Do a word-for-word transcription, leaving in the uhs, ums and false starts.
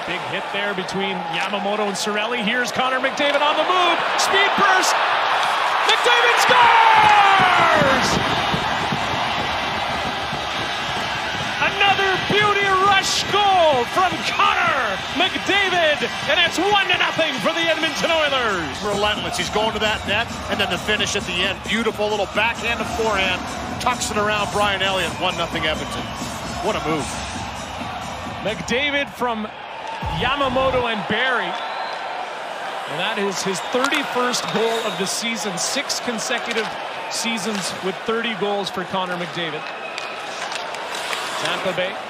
Big hit there between Yamamoto and Cirelli. Here's Connor McDavid on the move. Speed burst. McDavid scores! Another beauty rush goal from Connor McDavid, and it's one to nothing for the Edmonton Oilers. Relentless. He's going to that net, and then the finish at the end. Beautiful little backhand to forehand, tucks it around Brian Elliott. One nothing Edmonton. What a move! McDavid from Yamamoto and Barry. And that is his thirty-first goal of the season. Six consecutive seasons with thirty goals for Connor McDavid. Tampa Bay